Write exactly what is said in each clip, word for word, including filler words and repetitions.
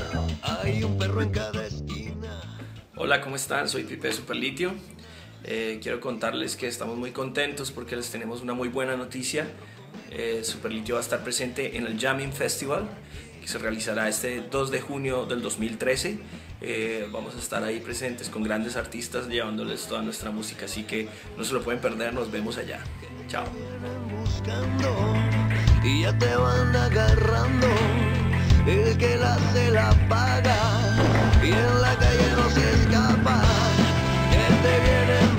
Hay un perro en cada esquina. Hola, ¿cómo están? Soy Pipe de Superlitio. Eh, quiero contarles que estamos muy contentos porque les tenemos una muy buena noticia. Eh, Superlitio va a estar presente en el Jamming Festival, que se realizará este dos de junio del dos mil trece. Eh, vamos a estar ahí presentes con grandes artistas llevándoles toda nuestra música, así que no se lo pueden perder. Nos vemos allá. Chao. Buscando y ya te van agarrando. El que la hace la paga y en la calle no se escapa. Que te vienen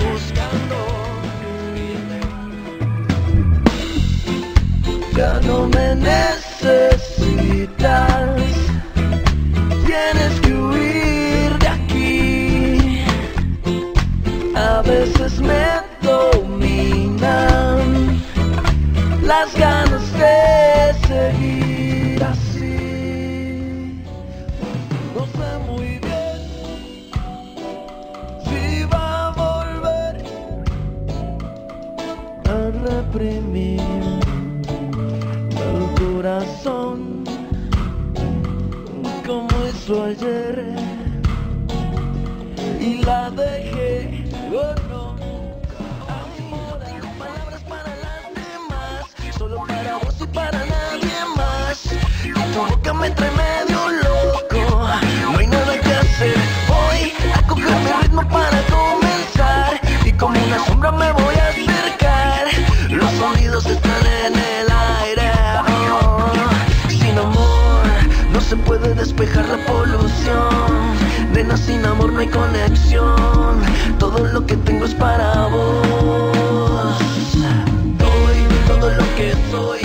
buscando. Ya no me necesitas. Tienes que huir de aquí. A veces me dominan las ganas de seguir así. No sé muy bien si va a volver a reprimir el corazón como hizo ayer y la dejé o no. Amor, tengo palabras para las demás, solo para vos y para nadie más. Tu boca me trae medio loco, no hay nada que hacer. Voy a coger mi ritmo para comenzar y como una sombra me voy a acercar. Los sonidos están en el aire, oh. Sin amor no se puede despejar la polución. Nena, sin amor no hay conexión. Todo lo que tengo es para vos. Doy todo lo que soy.